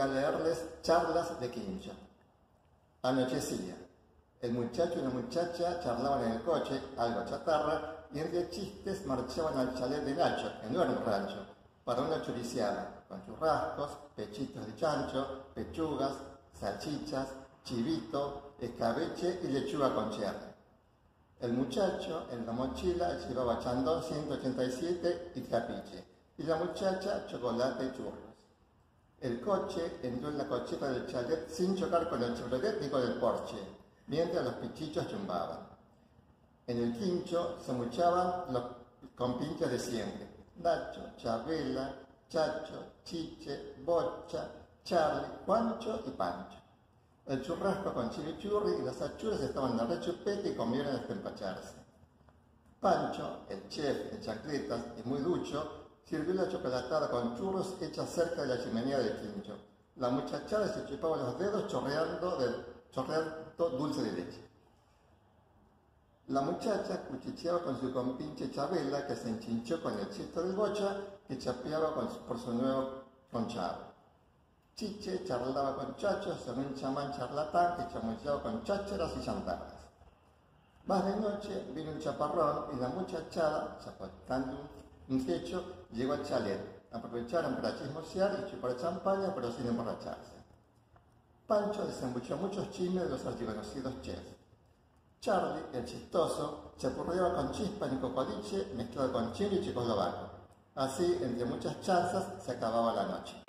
a leerles charlas de quincho. Anochecía. El muchacho y la muchacha charlaban en el coche, algo chatarra, y entre chistes marchaban al chalet de Nacho, que no era un rancho, para una choriciada, con churrascos, pechitos de chancho, pechugas, salchichas, chivito, escabeche y lechuga con cherry. El muchacho en la mochila llevaba chandón 187 y capiche, y la muchacha chocolate y churros. El coche entró en la cochera del chalet sin chocar con el Chevrolet ni con el Porsche, mientras los pichichos chumbaban. En el quincho se muchaban los compinches de siempre: Nacho, Chabela, Chacho, Chiche, Bocha, Charlie, Juancho y Pancho. El churrasco con chimichurri y las achuras estaban de rechupete y comieron hasta empacharse. Pancho, el chef de chancletas y muy ducho, sirvió la chocolatada con churros hecha cerca de la chimenea del quincho. La muchachada se chupaba los dedos chorreando dulce de leche. La muchacha cuchicheaba con su compinche Chabela, que se enchinchó con el chisto del Bocha, que chapeaba por su nuevo conchado. Chiche charlaba con Chacho sobre un chamán charlatán que chamullaba con chácharas y chantarras. Más de noche vino un chaparrón y la muchachada, chapotando un techo, llegó al chalet. Aprovecharon para chismosear y chupar champaña, pero sin emborracharse. Pancho desembuchó muchos chismes de los archiconocidos chefs. Charlie, el chistoso, chapurreaba con chispa en cocoliche mezclado con chile y checoslovaco. Así, entre muchas chanzas, se acababa la noche.